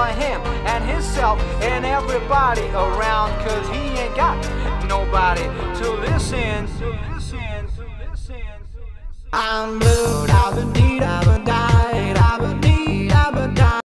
him and himself and everybody around, 'cause he ain't got nobody to listen. I'm blue, da ba dee da.